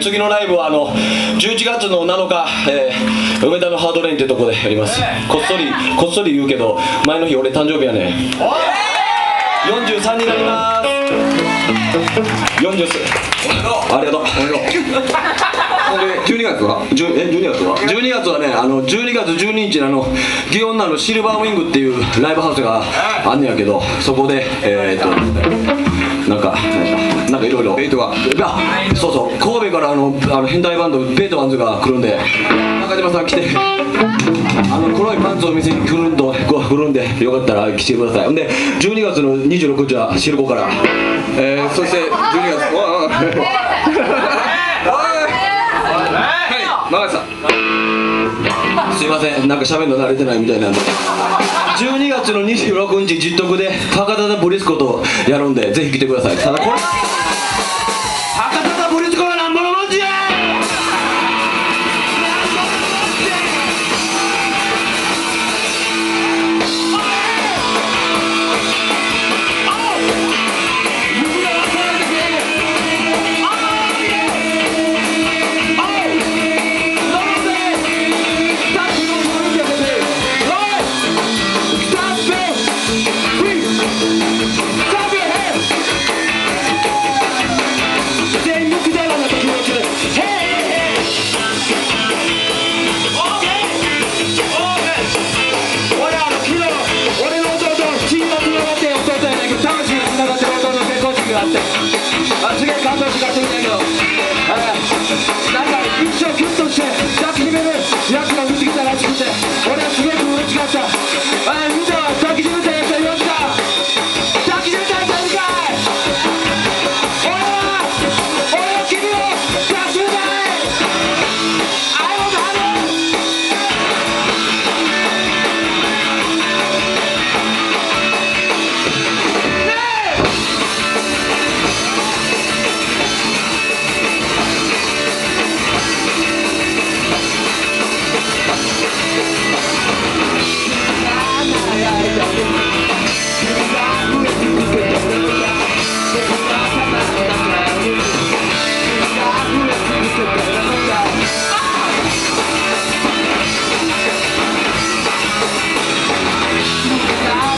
次のライブは11月の7日、梅田のハードレインってとこでやります。こっそり言うけど、前の日俺誕生日やねん。43になります。40歳。ありがとう。 12月は 12月はね、12月12日に祇園のシルバーウィングっていうライブハウスがあんねやけど、そこでなんかいろいろベイトがそうそう、神戸から変態バンドベートマンズが来るんで、中島さん来て黒いパンツを見せに来るんで、よかったら来てください。ほんで12月の26日はシルコから、 そして12月マガさん、 すいません、なんか喋るの慣れてないみたいなんで、12月の26日実徳で博多でブリスコとやるんで、ぜひ来てください。ただこれ